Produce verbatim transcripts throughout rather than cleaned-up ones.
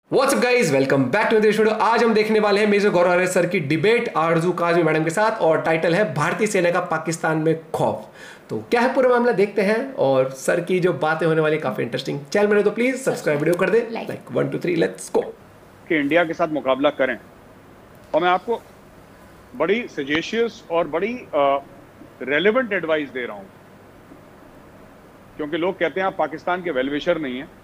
What's up guys, welcome back to this video. आज हम देखने वाले हैं मेजर गौरव आर्य सर की डिबेट आरजू काजमी मैडम के साथ और टाइटल है भारतीय सेना का पाकिस्तान में खौफ। तो क्या है पूरा मामला देखते हैं और सर की जो बातें होने वाली काफी इंटरेस्टिंग। चैनल में तो प्लीज सब्सक्राइब वीडियो कर दे। Like one two three let's go. कि इंडिया के साथ मुकाबला करें और मैं आपको बड़ी सजेशियस और बड़ी रेलेवेंट एडवाइस दे रहा हूं, क्योंकि लोग कहते हैं आप पाकिस्तान के वेलविशर नहीं हैं,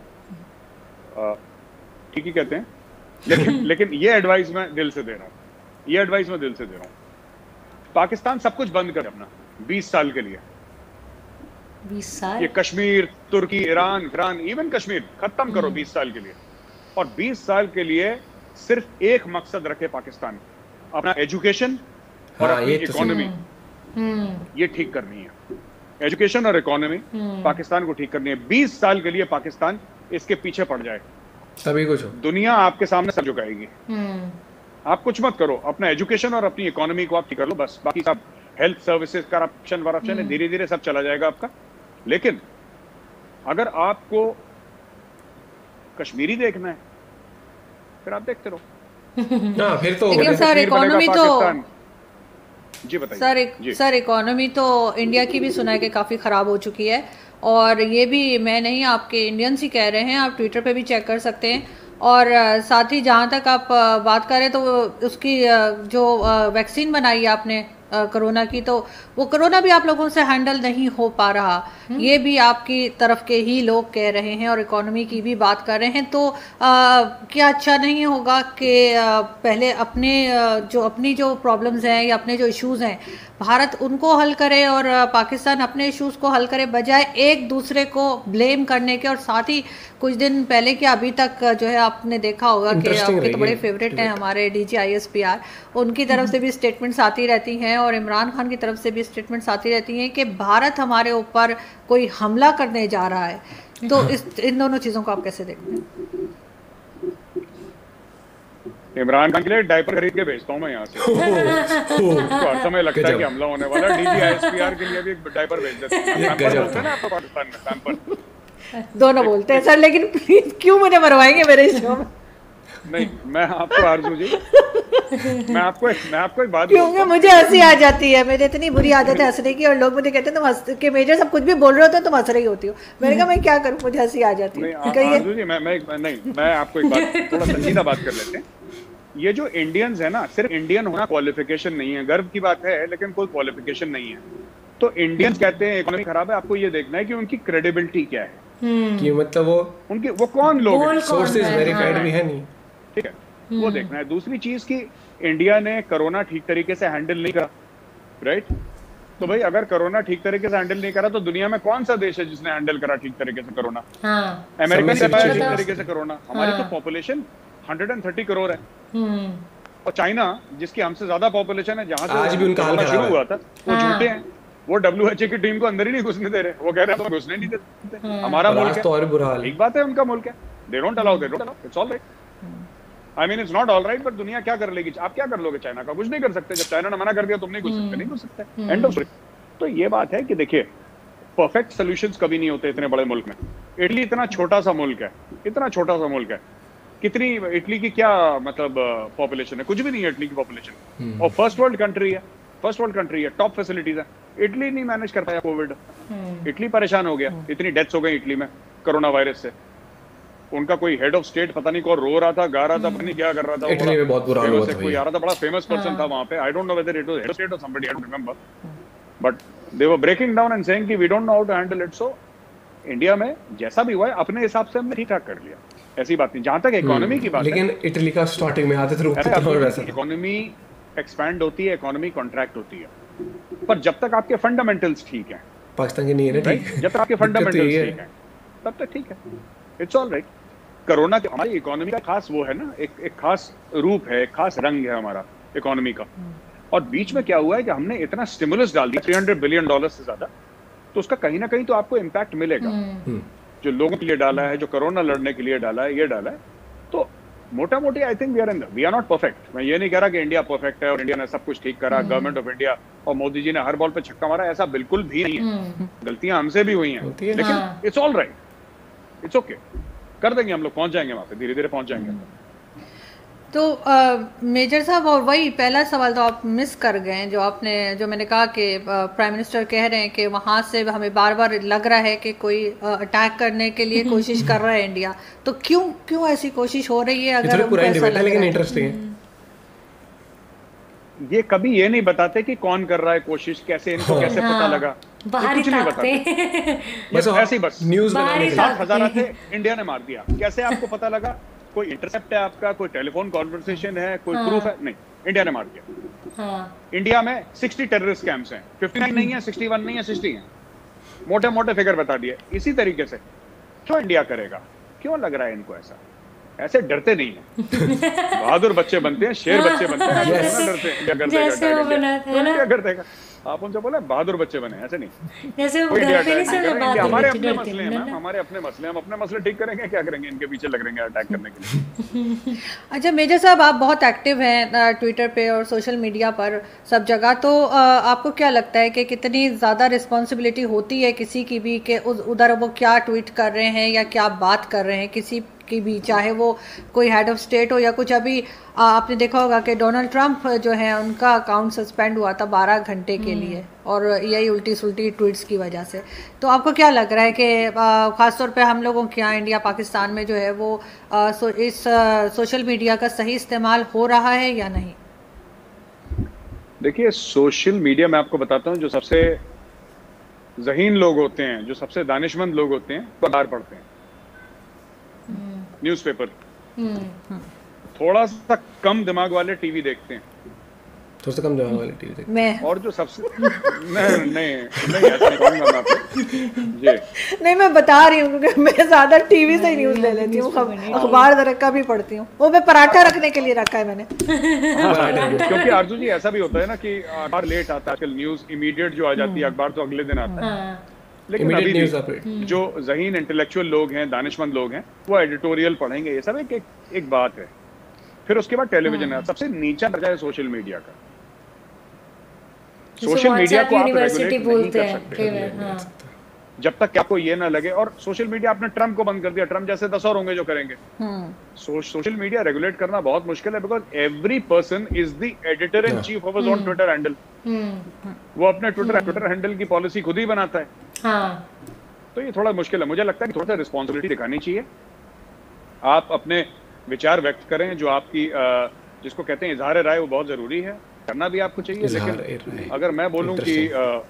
ठीक ही कहते हैं, लेकिन लेकिन ये एडवाइस मैं दिल से दे रहा हूं ये एडवाइस मैं दिल से दे रहा हूं पाकिस्तान सब कुछ बंद करे अपना बीस साल के लिए। बीस साल ये कश्मीर, तुर्की, ईरान, ईरान इवन कश्मीर खत्म करो बीस साल के लिए। और बीस साल के लिए सिर्फ एक मकसद रखे पाकिस्तान, अपना एजुकेशन और हाँ, अपनी ये तो इकोनॉमी, ये ठीक करनी है। एजुकेशन और इकोनॉमी पाकिस्तान को ठीक करनी है। बीस साल के लिए पाकिस्तान इसके पीछे पड़ जाए, तभी कुछ हो। दुनिया आपके सामने सर झुकाएगी। आप कुछ मत करो, अपना एजुकेशन और अपनी इकोनॉमी को आप ठीक कर लो बस। बाकी सब हेल्थ सर्विसेज, करप्शन वरप्शन है, धीरे धीरे सब चला जाएगा आपका। लेकिन अगर आपको कश्मीरी देखना है फिर आप देखते रहो। हाँ, फिर तो लेकिन सर इकोनॉमी तो जी बताइए सर एक, सर इकोनॉमी तो इंडिया की भी सुना है कि काफ़ी ख़राब हो चुकी है। और ये भी मैं नहीं, आपके इंडियंस ही कह रहे हैं, आप ट्विटर पे भी चेक कर सकते हैं। और साथ ही जहाँ तक आप बात करें तो उसकी जो वैक्सीन बनाई है आपने कोरोना की, तो वो कोरोना भी आप लोगों से हैंडल नहीं हो पा रहा, ये भी आपकी तरफ के ही लोग कह रहे हैं। और इकोनॉमी की भी बात कर रहे हैं, तो आ, क्या अच्छा नहीं होगा कि आ, पहले अपने आ, जो अपनी जो प्रॉब्लम्स हैं या अपने जो इश्यूज हैं भारत उनको हल करे और पाकिस्तान अपने इश्यूज को हल करे, बजाय एक दूसरे को ब्लेम करने के। और साथ ही कुछ दिन पहले कि अभी तक जो है आपने देखा होगा कि आपके तो बड़े फेवरेट हैं हमारे DG I S P R, उनकी तरफ से भी स्टेटमेंट्स आती रहती हैं और इमरान खान की तरफ से भी स्टेटमेंट्स आती रहती हैं कि भारत हमारे ऊपर कोई हमला करने जा रहा है। तो इस इन दोनों चीज़ों को आप कैसे देखते हैं? इमरान खान के लिए डायपर खरीद के भेजता हूँ मैं यहाँ से। तो हर समय लगता है कि हमला होने वाला है, DG I S P R के लिए भी डायपर भेज देते हैं आपको पाकिस्तान में। शाम पर दोनों बोलते हैं सर, लेकिन प्लीज क्यों मुझे मरवाएंगे मेरे शो में? नहीं, मैं आपको आरजू जी मैं आपको मैं आपको एक बात क्योंकि मुझे हंसी आ जाती है, मेरी इतनी बुरी आदत है हंसने की, और लोग मुझे कहते हैं तुम हंस के मेजर सब कुछ भी बोल रहे हो तो तुम हंस रही होती हो। मैंने कहा मैं क्या करूं, मुझे हंसी आ जाती है। नहीं आरजू जी, मैं मैं नहीं मैं आपको एक बात थोड़ा संजीदा बात कर लेते हैं। ये जो इंडियंस है ना, सिर्फ इंडियन होना क्वालिफिकेशन नहीं है, गर्व की बात है, लेकिन कोई क्वालिफिकेशन नहीं है। तो इंडियंस कहते हैं इकोनॉमी खराब है, आपको ये देखना है कि उनकी क्रेडिबिलिटी क्या है, कि मतलब वो उनके वो कौन लोग हैं, सोर्सेज वेरीफाइड भी है नहीं, ठीक है, वो देखना है। दूसरी चीज की इंडिया ने कोरोना ठीक तरीके से हैंडल नहीं करा, राइट? तो भाई अगर कोरोना ठीक तरीके से हैंडल नहीं करा तो दुनिया में कौन सा देश है जिसने हैंडल करा ठीक तरीके से कोरोना? हाँ। अमेरिका ने कराया ठीक तरीके से कोरोना। हमारी तो पॉपुलेशन एक सौ तीस करोड़ है, और चाइना जिसकी हमसे ज्यादा पॉपुलेशन है, जहां से आज भी उनका हाल शुरू हुआ था, वो हाँ। झूठे हैं। वो डब्ल्यू एच ओ की टीम को अंदर ही नहीं घुसने दे रहे, वो कह रहे हैं तो घुसने नहीं देते। हमारा मुल्क है तो और बुरा हाल है। एक बात है, उनका मुल्क है, they don't allow, they don't allow, it's all right. I mean it's not all right, but दुनिया क्या कर लेगी? आप क्या कर लोगे? चाइना का कुछ नहीं कर सकते। जब चाइना ने मना कर दिया तुम नहीं घुस सकते, नहीं घुस सकते, एंड ऑफ स्टोरी। तो ये बात है कि देखिए, परफेक्ट सॉल्यूशंस कभी नहीं होते इतने बड़े मुल्क में। इटली इतना छोटा सा मुल्क है, इतना छोटा सा मुल्क है, कितनी इटली की क्या मतलब पॉपुलेशन है? कुछ भी नहीं है इटली की पॉपुलेशन, और फर्स्ट वर्ल्ड कंट्री है, फर्स्ट वर्ल्ड कंट्री है, टॉप फैसिलिटीज है। इटली नहीं मैनेज कर पाया कोविड, इटली परेशान हो गया, इतनी डेथ्स हो गई इटली में कोरोना वायरस से। उनका कोई हेड ऑफ स्टेट पता नहीं कौन रो रहा था, गा रहा था, पता नहीं क्या कर रहा था, इटली में बहुत बुरा हाल हुआ था। कोई आ रहा था, बड़ा फेमस पर्सन था वहां पे, I don't know whether it was head of state और somebody, I don't remember, but they were breaking down and saying कि we don't know how to handle it. So India में जैसा भी हुआ है अपने हिसाब से हमने ठीक ठाक कर लिया, ऐसी बात नहीं। जहां तक इकोनॉमी की बात है, लेकिन इटली का स्टार्टिंग में आते थे वैसा इकोनॉमी एक्सपैंड होती है, इकोनॉमी कॉन्ट्रैक्ट होती है, पर जब तक आपके फंडामेंटल्स ठीक हैं, पाकिस्तान की नहीं है ठीक, जब तक आपके फंडामेंटल्स ठीक हैं तब तक ठीक है, इट्स ऑल राइट। कोरोना के हमारी इकोनॉमी का खास वो है ना, एक एक खास रूप है, एक खास रंग है हमारा इकोनॉमी का। और बीच में क्या हुआ है कि हमने इतना स्टिमुलस डाल दिया, तीन सौ बिलियन डॉलर से ज्यादा, तो उसका कहीं ना कहीं तो आपको इम्पैक्ट मिलेगा। जो लोगों के लिए डाला है, जो कोरोना लड़ने के लिए डाला है, ये डाला है, तो मोटा मोटी I think we are in we are not perfect. मैं ये नहीं कह रहा कि इंडिया परफेक्ट है और इंडिया ने सब कुछ ठीक करा, गवर्नमेंट ऑफ इंडिया और मोदी जी ने हर बॉल पे छक्का मारा, ऐसा बिल्कुल भी नहीं है। गलतियां हमसे भी हुई हैं, लेकिन it's all right, it's okay. कर देंगे हम लोग, पहुंच जाएंगे वहां पे, धीरे धीरे पहुंच जाएंगे। तो आ, मेजर साहब, और वही पहला सवाल तो आप मिस कर गए जो आपने जो मैंने कहा कि प्राइम मिनिस्टर कह रहे हैं कि वहां से हमें बार बार लग रहा है कि कोई अटैक करने के लिए कोशिश कर रहा है इंडिया, तो क्यों क्यों ऐसी कोशिश हो रही है? अगर उनको ऐसा लग लेकिन रहा है, इंटरेस्टिंग है, ये कभी ये नहीं बताते कि कौन कर रहा है कोशिश, कैसे इनको कैसे हाँ, पता लगा, बाहरी कुछ नहीं ताकते बताते, बस ऐसे ही बस न्यूज़ बनाने के लिए। सात हजार थे, इंडिया ने मार दिया, कैसे आपको पता लगा? कोई इंटरसेप्ट है आपका, कोई टेलीफोन कॉन्वर्सेशन है, कोई हाँ। प्रूफ है? नहीं, इंडिया ने मार दिया। हाँ, इंडिया में साठ टेररिस्ट कैंप्स हैं, उनसठ नहीं है, इकसठ नहीं है, साठ हैं, मोटे मोटे फिगर बता दिए। इसी तरीके से क्यों इंडिया करेगा? क्यों लग रहा है इनको ऐसा? ऐसे डरते नहीं है, बहादुर बच्चे बनते हैं, शेर बच्चे बनते हैं, ऐसे नहीं डरते हैं। इंडिया कर देगा, जैसे वो attack इंडिया। बना था तो ना, इंडिया कर देगा। आप उनसे बोले बहादुर बच्चे बने, ऐसे नहीं। जैसे वो कोई इंडिया घर पे नहीं attack नहीं समझ करेंगे, बात हमारे होती अपने डरते मसले हैं हैं मैम, ना। हमारे अपने मसले, हम अपने मसले ठीक करेंगे, क्या करेंगे? इनके पीछे लग रहेंगे अटैक करने के लिए। अच्छा मेजर साहब, आप बहुत एक्टिव हैं ट्विटर पे और सोशल मीडिया पर सब जगह, तो अ, आपको क्या लगता है कि कितनी ज़्यादा रिस्पॉन्सिबिलिटी होती है किसी की भी कि उस- उधर वो क्या ट्वीट कर रहे हैं या क्या बात कर रहे हैं किसी की भी, चाहे वो कोई हेड ऑफ स्टेट हो या कुछ? अभी आ, आपने देखा होगा कि डोनाल्ड ट्रंप जो है उनका अकाउंट सस्पेंड हुआ था बारह घंटे के लिए, और यही उल्टी सुल्टी ट्वीट्स की वजह से। तो आपको क्या लग रहा है कि आ, खासतौर पे हम लोगों के यहाँ इंडिया पाकिस्तान में जो है वो आ, सो, इस आ, सोशल मीडिया का सही इस्तेमाल हो रहा है या नहीं? देखिए, सोशल मीडिया में आपको बताता हूँ, जो सबसे ज़हीन लोग होते हैं, जो सबसे दानिशमंद लोग होते हैं, वो अखबार पढ़ते हैं, न्यूज़पेपर। थोड़ा सा कम दिमाग वाले टीवी देखते हैं, थोड़ा सा कम दिमाग वाले टीवी देखते मैं और जो सबसे नहीं नहीं नहीं ऐसा नहीं कहूँगा मैं आपको जी। नहीं, मैं बता रही हूँ क्योंकि मैं ज्यादा टीवी से न्यूज ले लेती हूँ, अखबार जरा कम ही पढ़ती हूँ। वो मैं पराठा रखने के लिए रखा है मैंने। हाँ, क्योंकि आरजू जी ऐसा भी होता है ना कि अखबार लेट आता है आजकल, न्यूज इमीडिएट जो आ जाती है, अखबार तो अगले दिन आता है। हाँ, लेकिन Immediate अभी news भी update। जो ज़हीन इंटेलेक्चुअल लोग हैं, दानिशमंद लोग हैं, वो एडिटोरियल पढ़ेंगे, ये सब एक एक, एक बात है। फिर उसके बाद टेलीविजन है, सबसे नीचा दर्जा है सोशल मीडिया का। सोशल मीडिया को आप यूनिवर्सिटी रेगुलेट नहीं बोलते कर हैं सकते कई बार, हाँ, जब तक कि आपको ये ना लगे। और सोशल मीडिया आपने ट्रम्प को बंद कर दिया, ट्रम्प जैसे दस और होंगे जो करेंगे। सो, सोशल मीडिया रेगुलेट करना बहुत मुश्किल है, because every person is the editor in chief of his own Twitter handle. वो अपने ट्विटर ट्विटर हैंडल की पॉलिसी खुद ही बनाता है। हाँ, तो ये थोड़ा मुश्किल है। मुझे लगता है कि थोड़ा सा रिस्पॉन्सिबिलिटी दिखानी चाहिए। आप अपने विचार व्यक्त करें, जो आपकी अ, जिसको कहते हैं इजहार राय, वो बहुत जरूरी है, करना भी आपको चाहिए। लेकिन अगर मैं बोलूं कि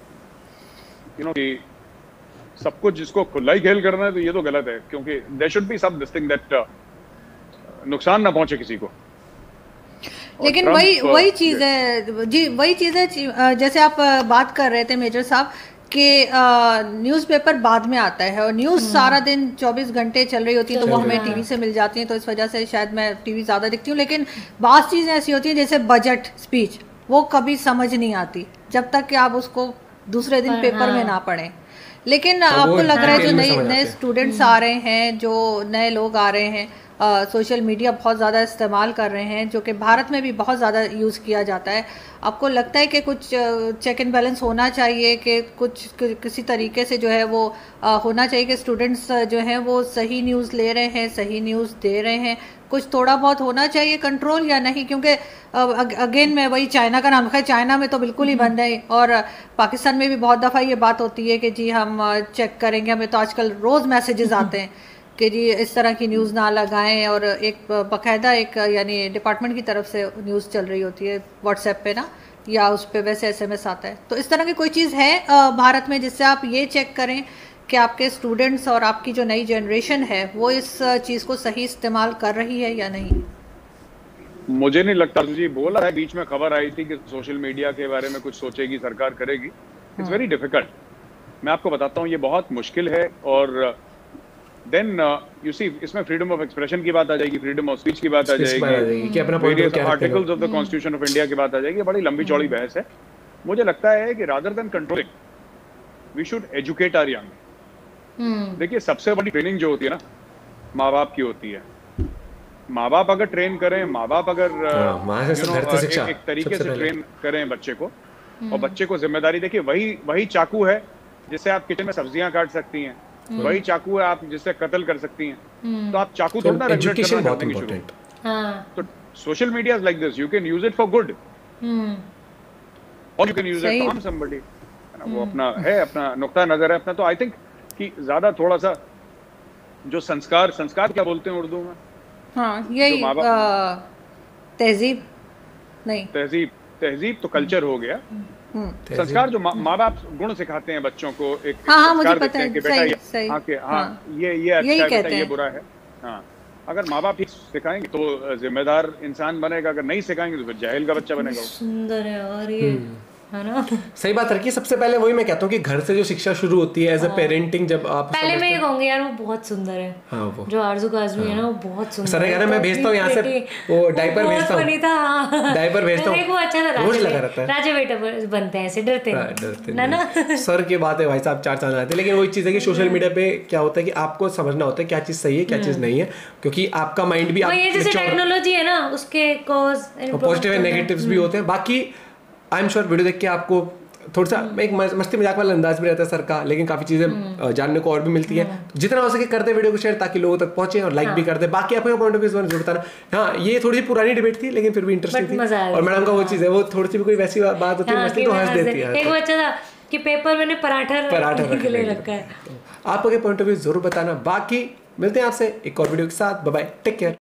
यू नो कि सब कुछ जिसको खुला ही खेल करना है, तो ये तो गलत है, क्योंकि there should be some this thing that नुकसान ना पहुंचे किसी को। लेकिन वही वही चीज है जी, वही चीज है जैसे आप बात कर रहे थे मेजर साहब कि न्यूज़पेपर बाद में आता है और न्यूज़ सारा दिन चौबीस घंटे चल रही होती है, तो वो हमें टीवी से मिल जाती है, तो इस वजह से शायद मैं टीवी ज़्यादा देखती हूँ। लेकिन बात चीज़ें ऐसी होती हैं जैसे बजट स्पीच, वो कभी समझ नहीं आती जब तक कि आप उसको दूसरे दिन पेपर में ना पढ़ें। लेकिन आपको लग रहा है जो नए नए स्टूडेंट्स आ रहे हैं, जो नए लोग आ रहे हैं, सोशल मीडिया बहुत ज़्यादा इस्तेमाल कर रहे हैं, जो कि भारत में भी बहुत ज़्यादा यूज़ किया जाता है, आपको लगता है कि कुछ चेक एंड बैलेंस होना चाहिए, कि कुछ किसी तरीके से जो है वो आ, होना चाहिए कि स्टूडेंट्स जो हैं वो सही न्यूज़ ले रहे हैं, सही न्यूज़ दे रहे हैं, कुछ थोड़ा बहुत होना चाहिए कंट्रोल या नहीं? क्योंकि अगेन मैं वही चाइना का नाम रखा है, चाइना में तो बिल्कुल ही बंद है, और पाकिस्तान में भी बहुत दफ़ा ये बात होती है कि जी हम चेक करेंगे, हमें तो आजकल रोज़ मैसेजेस आते हैं कि जी इस तरह की न्यूज़ ना लगाएं, और एक बाकायदा एक यानी डिपार्टमेंट की तरफ से न्यूज़ चल रही होती है व्हाट्सएप पे ना, या उस पर वैसे एसएमएस आता है। तो इस तरह की कोई चीज़ है भारत में जिससे आप ये चेक करें कि आपके स्टूडेंट्स और आपकी जो नई जनरेशन है वो इस चीज़ को सही इस्तेमाल कर रही है या नहीं? मुझे नहीं लगता जी। बोला है, बीच में खबर आई थी कि सोशल मीडिया के बारे में कुछ सोचेगी सरकार, करेगी। It's very difficult. मैं आपको बताता हूँ, ये बहुत मुश्किल है। और देन यू सी, इसमें फ्रीडम ऑफ एक्सप्रेशन की बात आ जाएगी, फ्रीडम ऑफ स्पीच की बात आ जाएगी, कि अपना point of view articles of the constitution of India की बात आ जाएगी। बड़ी लंबी चौड़ी बहस है। मुझे लगता है कि rather than controlling, we should educate our young. देखिए, सबसे बड़ी ट्रेनिंग जो होती है ना, माँ बाप की होती है। माँ बाप अगर ट्रेन करें, माँ बाप अगर एक, एक तरीके से ट्रेन करें बच्चे को, और बच्चे को जिम्मेदारी, देखिए वही वही चाकू है जिससे आप किचन में सब्जियां काट सकती हैं, वही चाकू है आप जिससे कत्ल कर सकती हैं, तो आप चाकू थोड़ा ना रेगुलेट एजुकेशन करना बहुत करने की शुरू। इंपॉर्टेंट। हाँ तो social media is like this, you can use it for good और यू कैन यूज इट सही। टू हार्म समबडी, है ना, वो अपना है, अपना नुक्ता नजर है अपना। तो आई थिंक कि ज्यादा थोड़ा सा जो संस्कार, संस्कार क्या बोलते हैं उर्दू में, हाँ यही जो माँ बाप- अ, तहजीब नहीं तहजीब, तहजीब तो कल्चर हो गया। हम्म, संस्कार जो माँ बाप गुण सिखाते हैं बच्चों को, एक हाँ, हाँ, मुझे संस्कार पता देते हैं है, कि बेटा सही, ये सही, हाँ, कि हाँ, हाँ, ये ये अच्छा यही है कहते बेटा, ये हैं। बुरा है। हाँ, अगर माँ बाप ही सिखाएंगे तो जिम्मेदार इंसान बनेगा, अगर नहीं सिखाएंगे तो फिर जाहिल का बच्चा बनेगा वो। सुंदर है और ये है ना। सही बात है कि सबसे पहले वही मैं कहता हूँ कि घर से जो शिक्षा शुरू होती है एज अ पेरेंटिंग, जब आप पहले मैं समझते ये हो- कहूंगी यार वो बहुत सुंदर है, हाँ वो जो आरजू काज़मी है ना वो बहुत सुंदर सर ने कहा ना, मैं भेजता हूँ यहाँ से वो डायपर भेजता हूँ, डायपर भेजता हूँ, वो अच्छा था, रोज राजा लगा रहता है। राजा बेटा बनते हैं ऐसे, डरते हाँ, हैं डरते ना ना। नहीं। सर की बात है भाई साहब, चार चांद आते हैं। लेकिन वही चीज़ है कि सोशल मीडिया पे क्या होता है कि आपको समझना होता है क्या चीज़ सही है क्या चीज़ नहीं है, क्योंकि आपका माइंड भी वो ये जैसे mature- टेक्नोलॉजी है ना उसके कॉज पॉजिटिव एंड नेगेटिव्स भी होते हैं। बाकी आई एम श्योर वीडियो देख के आपको थोड़ा सा एक मस्ती मजाक वाला अंदाज भी रहता है सर का, लेकिन काफी चीजें जानने को और भी मिलती है। तो जितना हो सके करते वीडियो को शेयर ताकि लोगों तक पहुंचे और लाइक भी कर दे। बाकी आपका पॉइंट ऑफ व्यू जरूर बताना। हाँ, ये थोड़ी सी पुरानी डिबेट थी लेकिन फिर भी इंटरेस्टिंग थी। मजा आया। और मैडम का वो चीज है, वो थोड़ी सी भी कोई वैसी बात होती है मस्ती तो हंस देती है। एक वो अच्छा था कि पेपर मैंने पराठा पराठा रखने के लिए रखने रखा है। आपका पॉइंट ऑफ व्यू जरूर बताना। बाकी मिलते हैं आपसे एक और वीडियो के साथ। Bye bye, take care.